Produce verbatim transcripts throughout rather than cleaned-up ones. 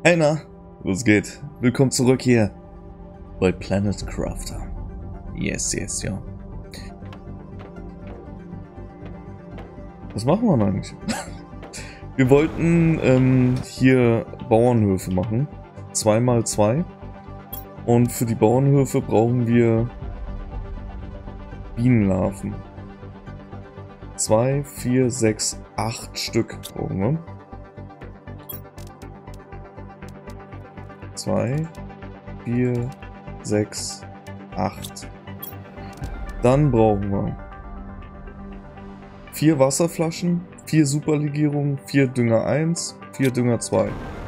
Hey na, was geht? Willkommen zurück hier bei Planet Crafter. Yes, yes, ja. Was machen wir denn eigentlich? Wir wollten ähm, hier Bauernhöfe machen. zwei mal zwei. Und für die Bauernhöfe brauchen wir Bienenlarven. zwei, vier, sechs, acht Stück brauchen wir. zwei, vier, sechs, acht. Dann brauchen wir vier Wasserflaschen, vier Superlegierungen, vier Dünger eins, vier Dünger zwei.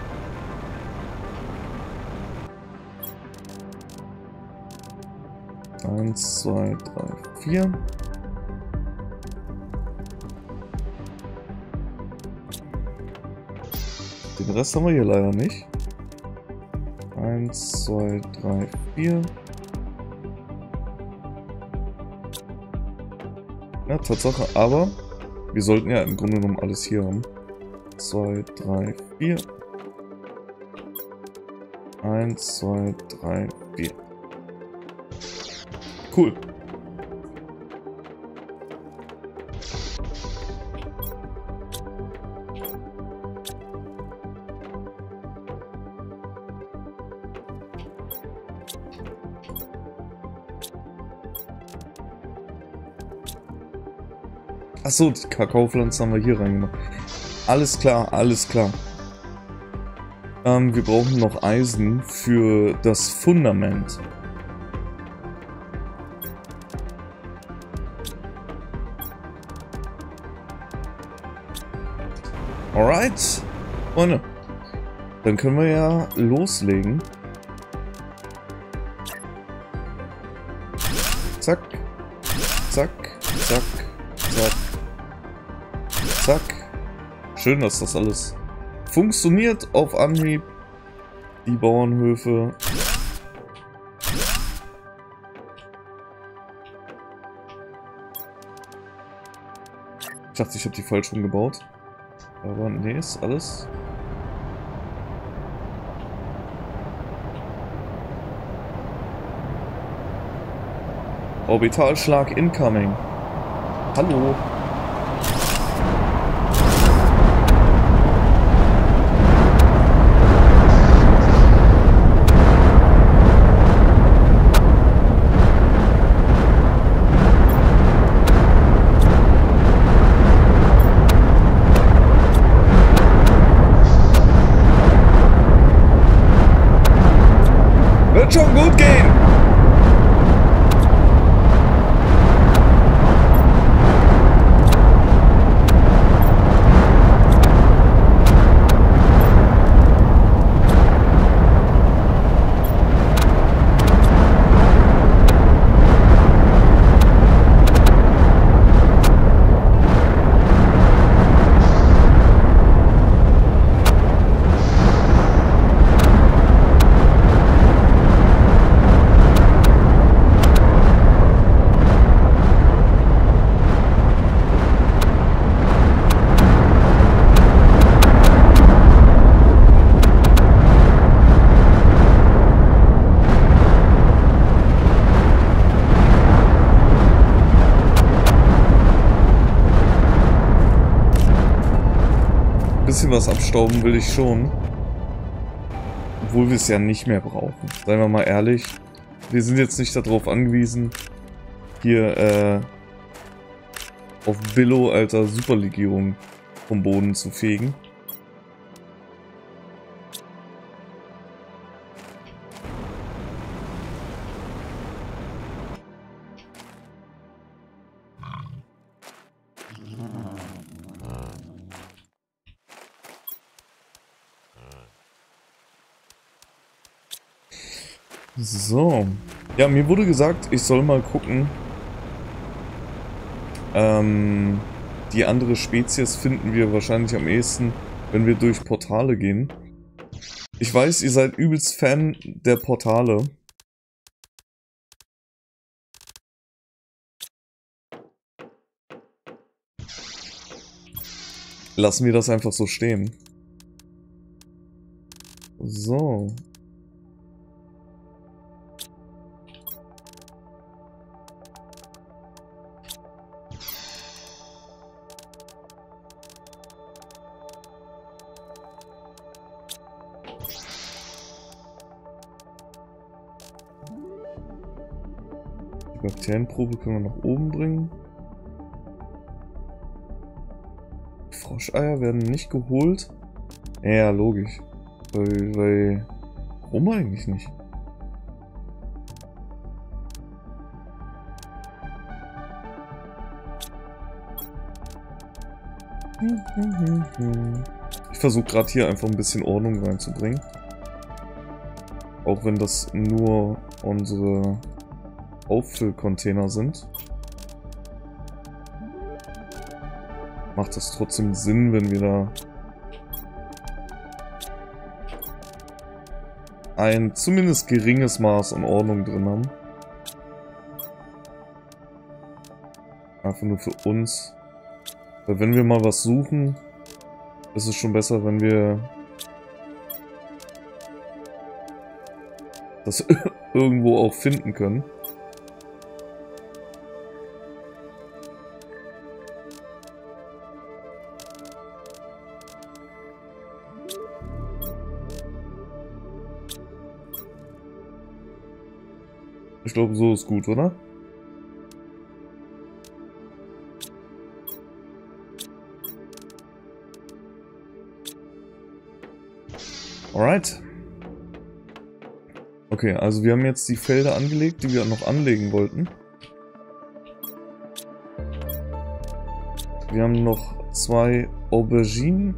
eins, zwei, drei, vier. Den Rest haben wir hier leider nicht. eins, zwei, drei, vier. Ja, Tatsache, aber wir sollten ja im Grunde genommen alles hier haben. zwei, drei, vier. eins, zwei, drei, vier. Cool. Achso, die Kakaopflanzen haben wir hier reingemacht. Alles klar, alles klar. Ähm, wir brauchen noch Eisen für das Fundament. Alright. Freunde. Dann können wir ja loslegen. Zack. Zack. Zack. Zack. Zack. Schön, dass das alles funktioniert auf Anhieb. Die Bauernhöfe. Ich dachte, ich habe die falsch rumgebaut. Aber nee, ist alles. Orbitalschlag incoming. Hallo. Wird schon gut gehen. Bisschen was abstauben will ich schon. Obwohl wir es ja nicht mehr brauchen. Seien wir mal ehrlich. Wir sind jetzt nicht darauf angewiesen, hier äh, auf Billo, alter Superlegierung vom Boden zu fegen. So. Ja, mir wurde gesagt, ich soll mal gucken. Ähm, die andere Spezies finden wir wahrscheinlich am ehesten, wenn wir durch Portale gehen. Ich weiß, ihr seid übelst Fan der Portale. Lassen wir das einfach so stehen. So. Die Bakterienprobe können wir nach oben bringen. Froscheier werden nicht geholt. Ja, logisch. Weil, weil... Warum eigentlich nicht? Ich versuche gerade hier einfach ein bisschen Ordnung reinzubringen. Auch wenn das nur unsere Auffüllcontainer sind. Macht das trotzdem Sinn, wenn wir da ein zumindest geringes Maß an Ordnung drin haben. Einfach nur für uns. Weil wenn wir mal was suchen, ist es schon besser, wenn wir das irgendwo auch finden können. Ich glaube, so ist gut, oder? Alright. Okay, also wir haben jetzt die Felder angelegt, die wir noch anlegen wollten. Wir haben noch zwei Auberginen.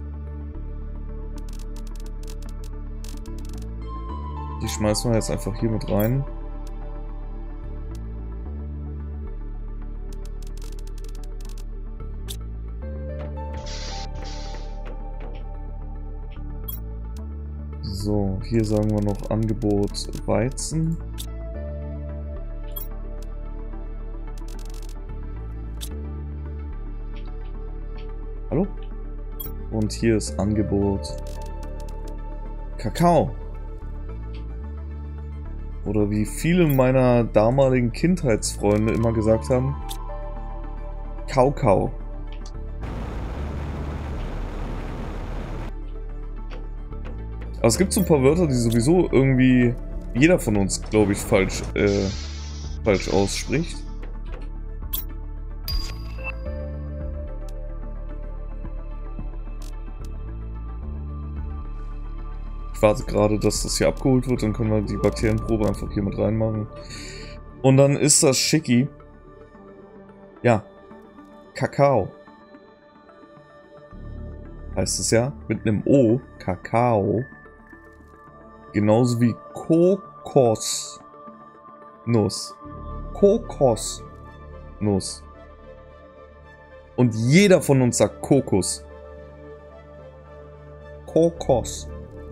Die schmeißen wir jetzt einfach hier mit rein. So, hier sagen wir noch Angebot Weizen. Hallo? Und hier ist Angebot Kakao. Oder wie viele meiner damaligen Kindheitsfreunde immer gesagt haben, Kaukau. Aber es gibt so ein paar Wörter, die sowieso irgendwie jeder von uns, glaube ich, falsch, äh, falsch ausspricht. Ich warte gerade, dass das hier abgeholt wird, dann können wir die Bakterienprobe einfach hier mit reinmachen. Und dann ist das schicki. Ja. Kakao. Heißt es ja. Mit einem O. Kakao. Genauso wie Kokosnuss. Kokosnuss. Und jeder von uns sagt Kokos. Kokos.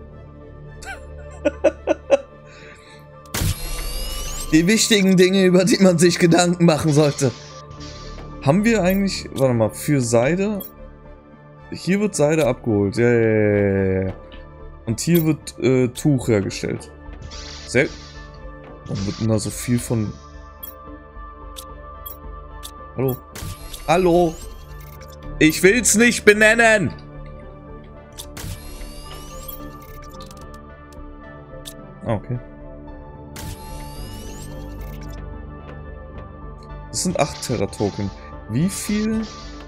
Die wichtigen Dinge, über die man sich Gedanken machen sollte. Haben wir eigentlich... Warte mal, für Seide... Hier wird Seide abgeholt. Ja, ja, ja, ja. Und hier wird äh, Tuch hergestellt. Sehr... Warum wird denn da so viel von... Hallo? Hallo? Ich will's nicht benennen! Ah, okay. Das sind acht Terra-Token. Wie viel?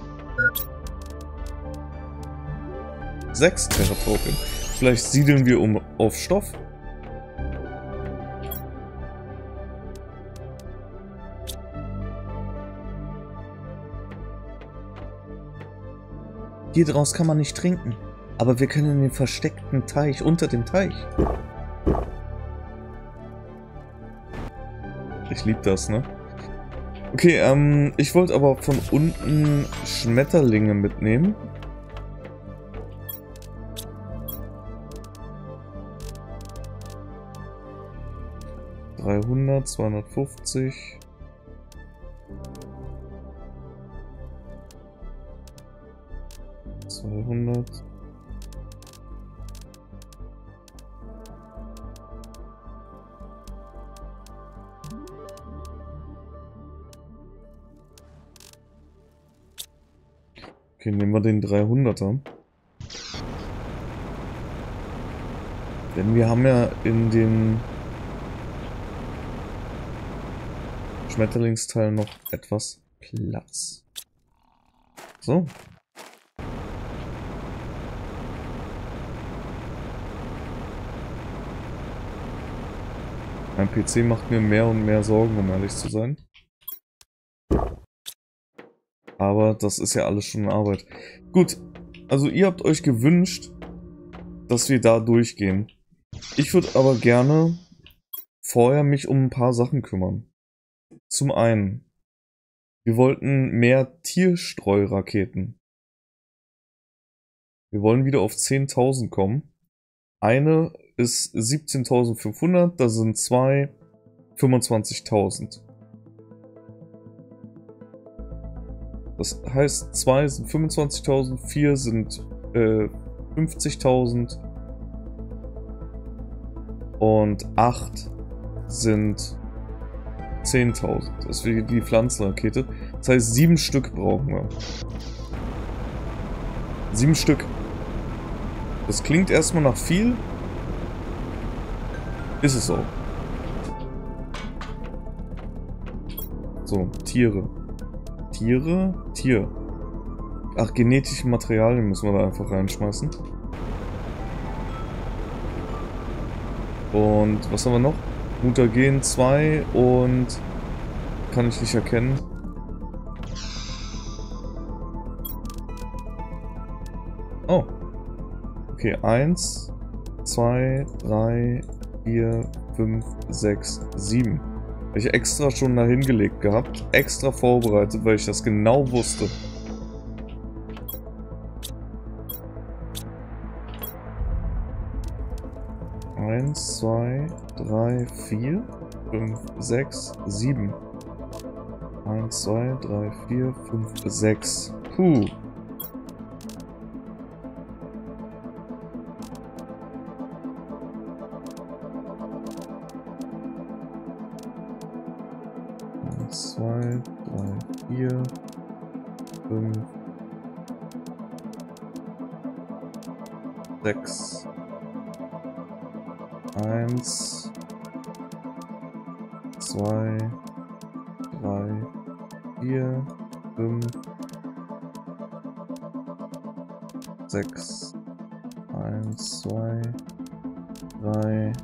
sechs Terra-Token. Vielleicht siedeln wir um auf Stoff. Hier draus kann man nicht trinken. Aber wir können in den versteckten Teich unter dem Teich. Ich liebe das, ne? Okay, ähm, ich wollte aber von unten Schmetterlinge mitnehmen. dreihundert, zweihundertfünfzig. zweihundert. Okay, nehmen wir den dreihunderter. Denn wir haben ja in den Schmetterlingsteil noch etwas Platz. So. Mein P C macht mir mehr und mehr Sorgen, um ehrlich zu sein. Aber das ist ja alles schon Arbeit. Gut, also ihr habt euch gewünscht, dass wir da durchgehen. Ich würde aber gerne vorher mich um ein paar Sachen kümmern. Zum einen, wir wollten mehr Tierstreuraketen. Wir wollen wieder auf zehntausend kommen. Eine ist siebzehntausendfünfhundert, da sind zwei fünfundzwanzigtausend. Das heißt, zwei sind fünfundzwanzigtausend, vier sind äh, fünfzigtausend und acht sind zehntausend. Das ist wie die Pflanzenrakete. Das heißt, sieben Stück brauchen wir. Sieben Stück. Das klingt erstmal nach viel. Ist es auch. So, Tiere. Tiere? Tier. Ach, genetische Materialien müssen wir da einfach reinschmeißen. Und was haben wir noch? Mutagen zwei und kann ich nicht erkennen. Oh. Okay, eins, zwei, drei, vier, fünf, sechs, sieben. Habe ich extra schon da hingelegt gehabt. Extra vorbereitet, weil ich das genau wusste. eins, zwei, drei, vier, fünf, sechs, sieben. eins, zwei, drei, vier, fünf, sechs. Puh. eins, zwei, drei, vier, fünf, sechs. Eins, zwei, drei, vier, fünf, sechs, eins, zwei, drei,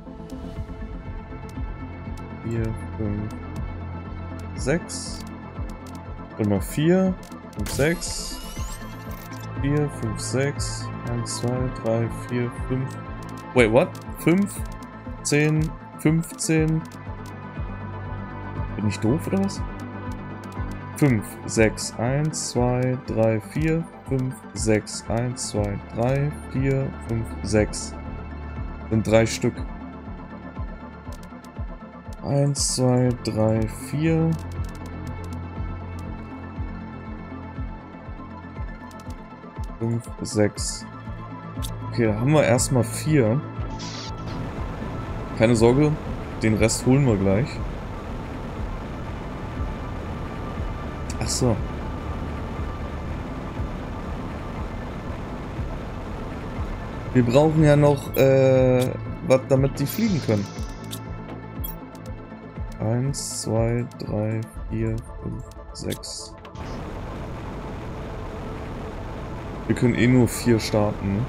vier, fünf, sechs, immer vier, fünf, sechs, vier, fünf, sechs, eins, zwei, drei, vier, fünf, wait, what? fünf, zehn, fünfzehn. Bin ich doof oder was? fünf, sechs, eins, zwei, drei, vier, fünf, sechs, eins, zwei, drei, vier, fünf, sechs. Sind drei Stück. eins, zwei, drei, vier. fünf, sechs. Okay, da haben wir erstmal vier. Keine Sorge, den Rest holen wir gleich. Ach so. Wir brauchen ja noch, äh, was, damit die fliegen können. Eins, zwei, drei, vier, fünf, sechs. Wir können eh nur vier starten.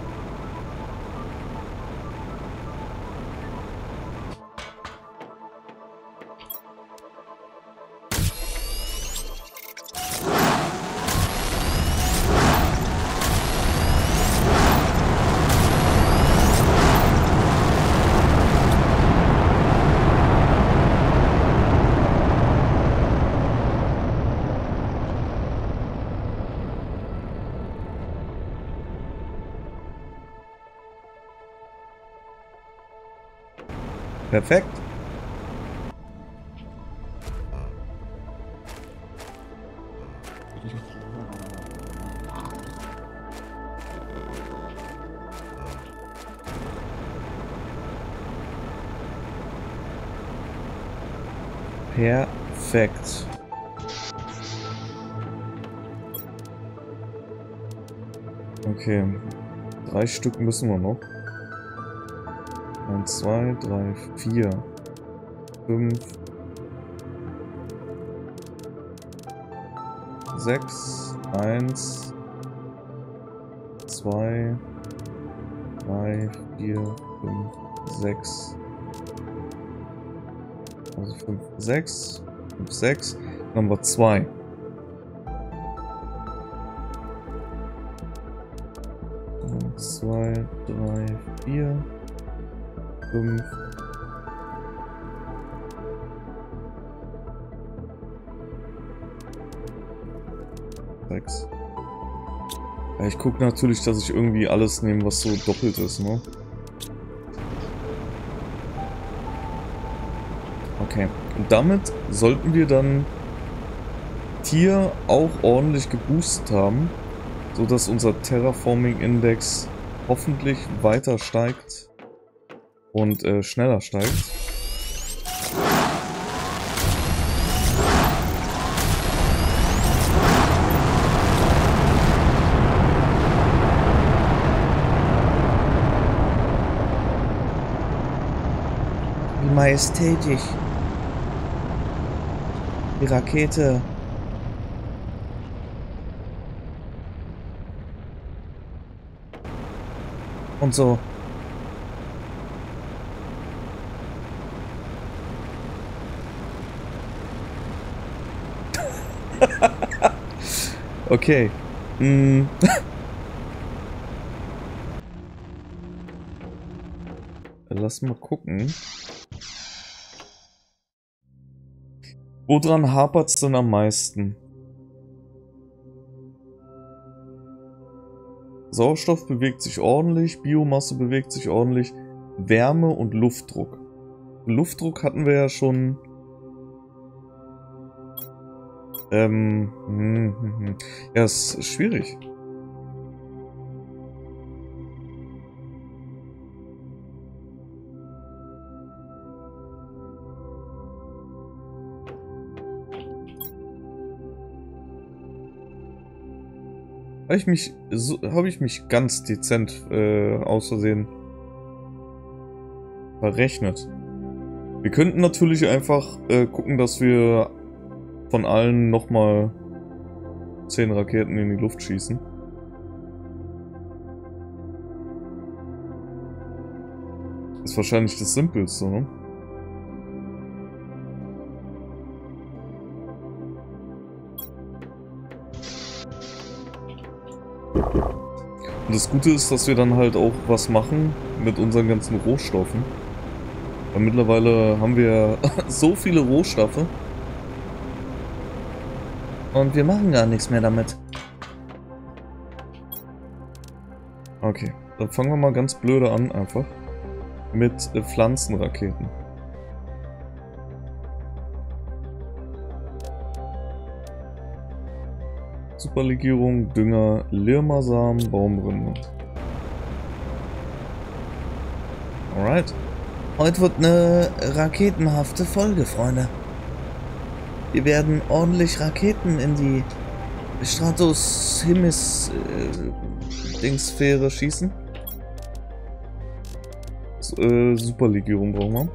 Perfekt. Perfekt. Okay. Drei Stück müssen wir noch. Eins, zwei, drei, vier. Fünf. Sechs. Eins. Zwei. Drei, vier, fünf, sechs. Also fünf, sechs. fünf, sechs. Dann haben wir zwei. zwei, drei, vier, fünf. sechs. Ja, ich gucke natürlich, dass ich irgendwie alles nehme, was so doppelt ist, ne? Okay. Und damit sollten wir dann Tier auch ordentlich geboostet haben, so dass unser Terraforming-Index hoffentlich weiter steigt und äh, schneller steigt. Wie majestätisch. Die Rakete. Und so. Okay. Mm. Lass mal gucken. Woran hapert's denn am meisten? Sauerstoff bewegt sich ordentlich, Biomasse bewegt sich ordentlich, Wärme und Luftdruck. Luftdruck hatten wir ja schon. Ähm, hm, hm, hm. Ja, ist schwierig. Habe ich mich, so, habe ich mich ganz dezent äh, aus Versehen verrechnet. Wir könnten natürlich einfach äh, gucken, dass wir von allen nochmal zehn Raketen in die Luft schießen. Ist wahrscheinlich das Simpelste, ne? Und das Gute ist, dass wir dann halt auch was machen mit unseren ganzen Rohstoffen. Weil mittlerweile haben wir so viele Rohstoffe. Und wir machen gar nichts mehr damit. Okay, dann fangen wir mal ganz blöde an einfach. Mit äh, Pflanzenraketen. Superlegierung, Dünger, Lirmasamen, Baumrinde. Alright. Heute wird eine raketenhafte Folge, Freunde. Wir werden ordentlich Raketen in die Stratos-Himmels-Dingssphäre äh, schießen. So, äh, Superlegierung brauchen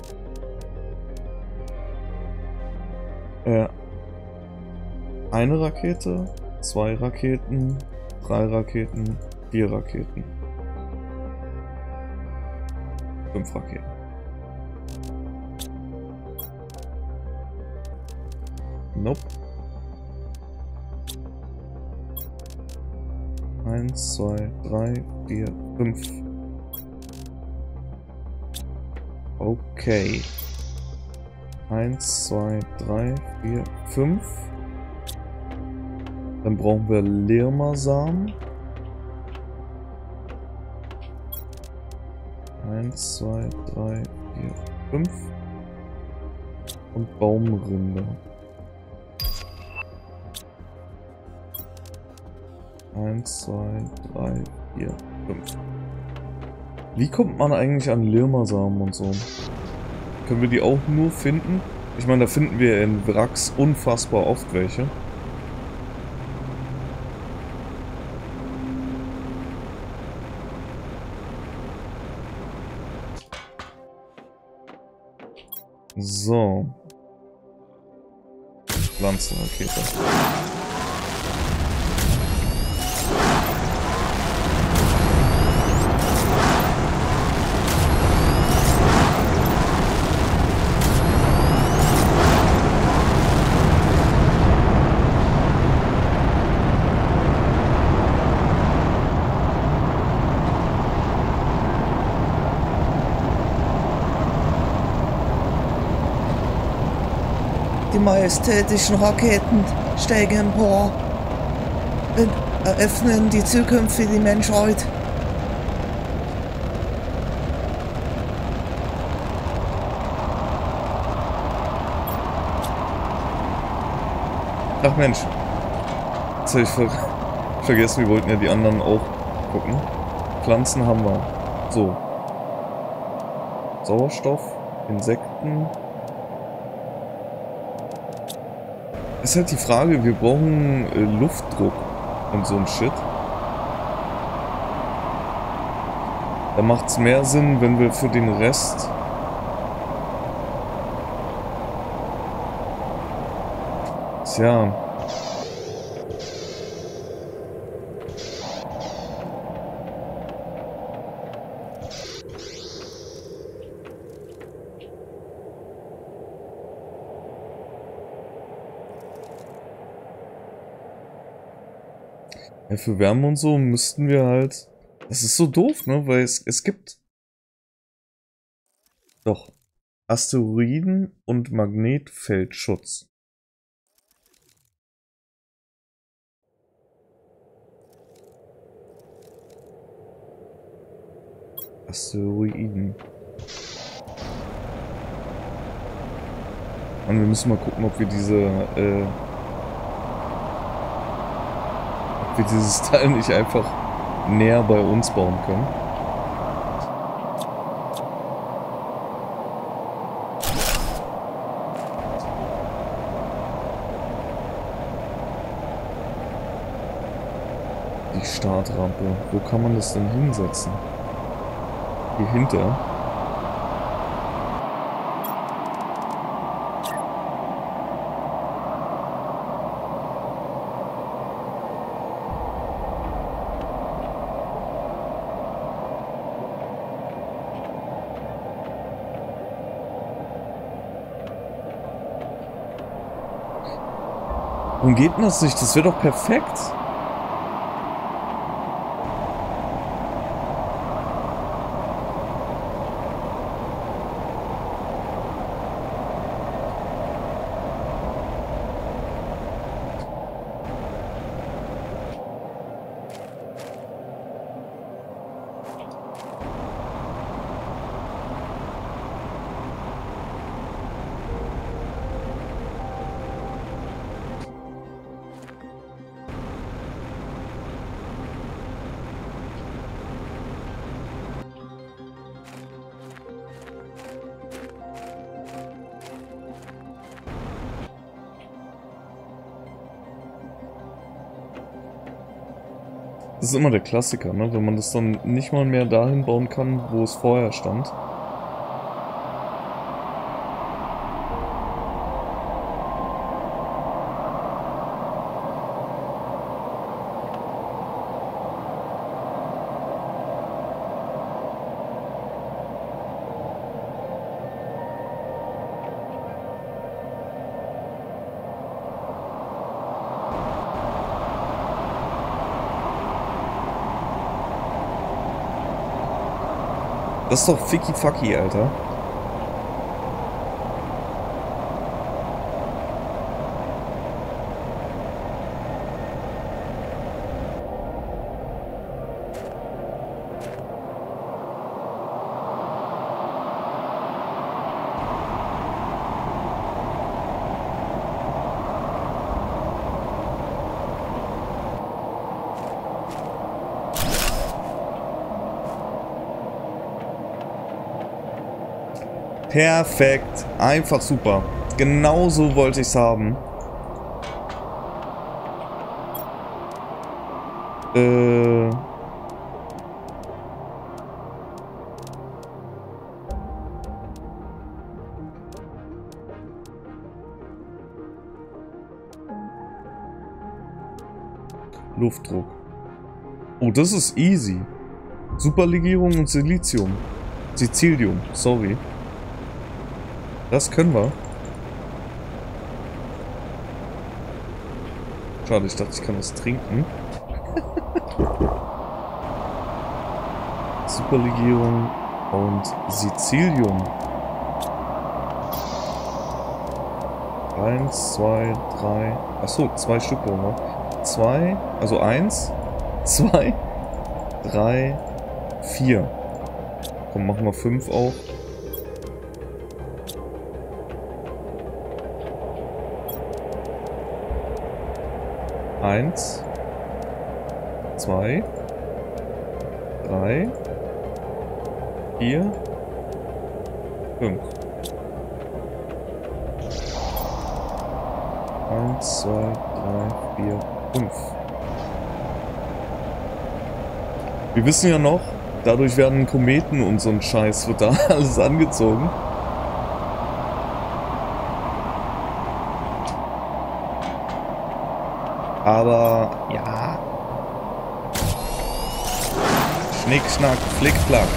wir. Äh, eine Rakete, zwei Raketen, drei Raketen, vier Raketen. Fünf Raketen. Nope. Eins, zwei, drei, vier, fünf. Okay. Eins, zwei, drei, vier, fünf. Dann brauchen wir Lirmasamen. Eins, zwei, drei, vier, fünf. Und Baumrinde. Eins, zwei, drei, vier, fünf. Wie kommt man eigentlich an Lirmasamen und so? Können wir die auch nur finden? Ich meine, da finden wir in Wracks unfassbar oft welche. So. Pflanzenrakete. Die majestätischen Raketen steigen empor und eröffnen die Zukunft für die Menschheit. Ach Mensch. Jetzt habe ich ver vergessen, wir wollten ja die anderen auch gucken. Pflanzen haben wir. So. Sauerstoff, Insekten. Ist halt die Frage, wir brauchen äh, Luftdruck und so ein Shit. Da macht es mehr Sinn, wenn wir für den Rest Tja. Ja, für Wärme und so müssten wir halt... Das ist so doof, ne? Weil es, es gibt... Doch. Asteroiden- und Magnetfeldschutz. Asteroiden. Und wir müssen mal gucken, ob wir diese... Äh, ob wir dieses Teil nicht einfach näher bei uns bauen können. Die Startrampe. Wo kann man das denn hinsetzen? Hier hinter. Warum geht denn das nicht? Das wäre doch perfekt. Das ist immer der Klassiker, ne? Wenn man das dann nicht mal mehr dahin bauen kann, wo es vorher stand. Das ist doch Ficky Fucky, Alter. Perfekt. Einfach super. Genau so wollte ich es haben. Äh... Luftdruck. Oh, das ist easy. Superlegierung und Silizium. Sizilium, sorry. Das können wir. Schade, ich dachte, ich kann das trinken. Superlegierung und Sizilium. Eins, zwei, drei. Achso, zwei Stück brauchen wir. Zwei, also eins, zwei, drei, vier. Komm, machen wir fünf auch. Eins, zwei, drei, vier, fünf. Eins, zwei, drei, vier, fünf. Wir wissen ja noch, dadurch werden Kometen und so ein Scheiß, wird da alles angezogen. Aber, ja. Schnick, schnack, flick, flack.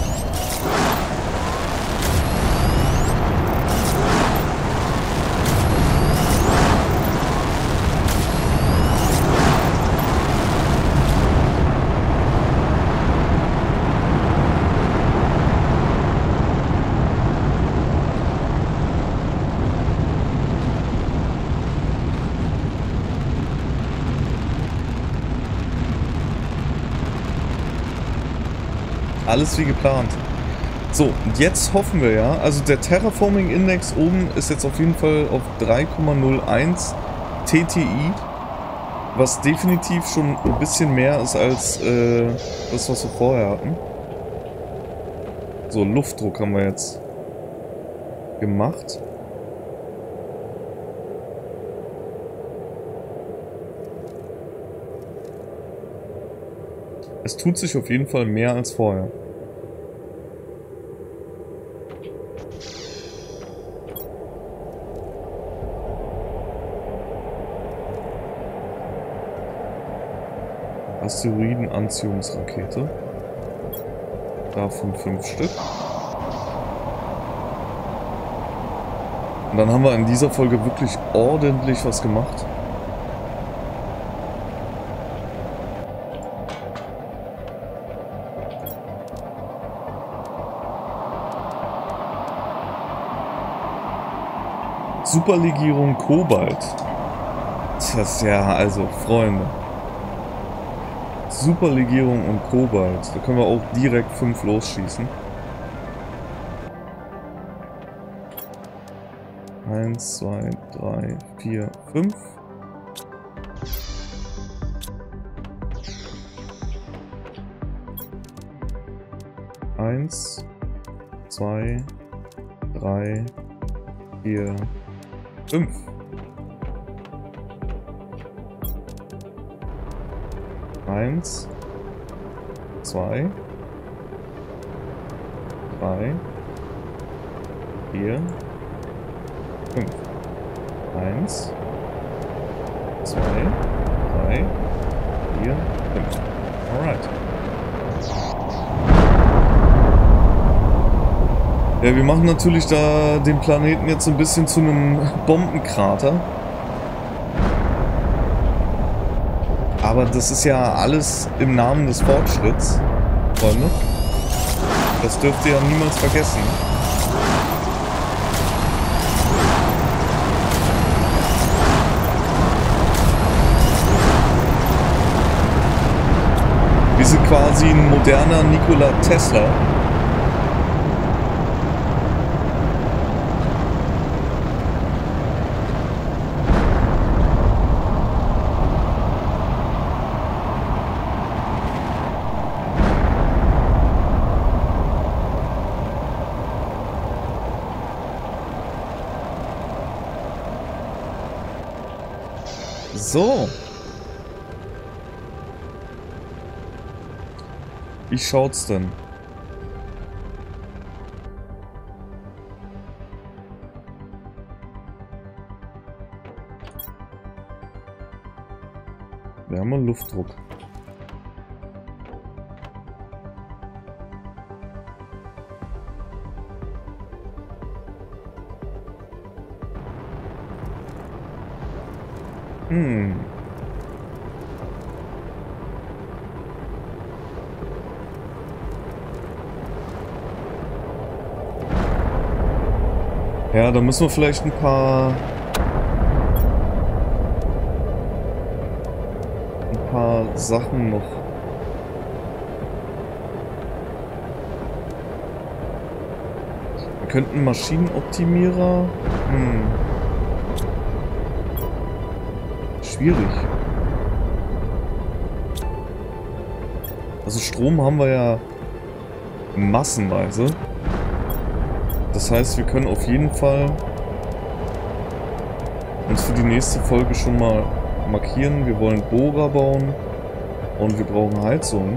Alles wie geplant. So, und jetzt hoffen wir ja, also der Terraforming Index oben ist jetzt auf jeden Fall auf drei Komma null eins T T I, was definitiv schon ein bisschen mehr ist als äh, das, was wir vorher hatten. So, Luftdruck haben wir jetzt gemacht. Es tut sich auf jeden Fall mehr als vorher. Asteroidenanziehungsrakete. Davon fünf Stück. Und dann haben wir in dieser Folge wirklich ordentlich was gemacht. Superlegierung Kobalt. Das ist ja, also, Freunde. Superlegierung und Kobalt. Da können wir auch direkt fünf losschießen. Eins, zwei, drei, vier, fünf. Eins, zwei, drei, vier, fünf. Eins, zwei, drei, vier, fünf. Eins, zwei, drei, vier, fünf. Alright. Ja, wir machen natürlich da den Planeten jetzt ein bisschen zu einem Bombenkrater. Aber das ist ja alles im Namen des Fortschritts, Freunde. Das dürft ihr ja niemals vergessen. Wir sind quasi ein moderner Nikola Tesla. So. Wie schaut's denn? Wärme, Luftdruck. Hm. Ja, da müssen wir vielleicht ein paar... ein paar Sachen noch... Wir könnten Maschinenoptimierer... Hm. Schwierig. Also Strom haben wir ja massenweise. Das heißt, wir können auf jeden Fall uns für die nächste Folge schon mal markieren. Wir wollen Bohrer bauen und wir brauchen Heizung.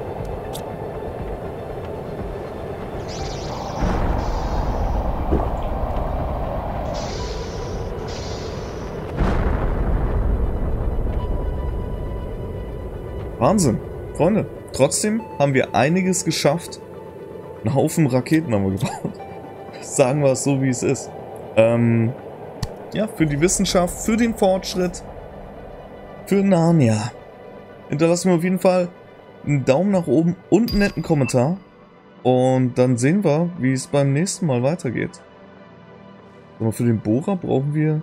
Wahnsinn, Freunde. Trotzdem haben wir einiges geschafft. Einen Haufen Raketen haben wir gebaut. Sagen wir es so, wie es ist. Ähm, ja, für die Wissenschaft, für den Fortschritt, für Narnia. Hinterlassen wir auf jeden Fall einen Daumen nach oben und einen netten Kommentar. Und dann sehen wir, wie es beim nächsten Mal weitergeht. Aber für den Bohrer brauchen wir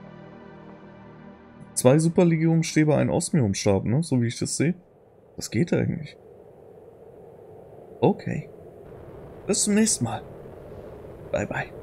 zwei Superlegiumstäbe, einen Osmiumstab, ne? So wie ich das sehe. Das geht eigentlich. Okay. Bis zum nächsten Mal. Bye bye.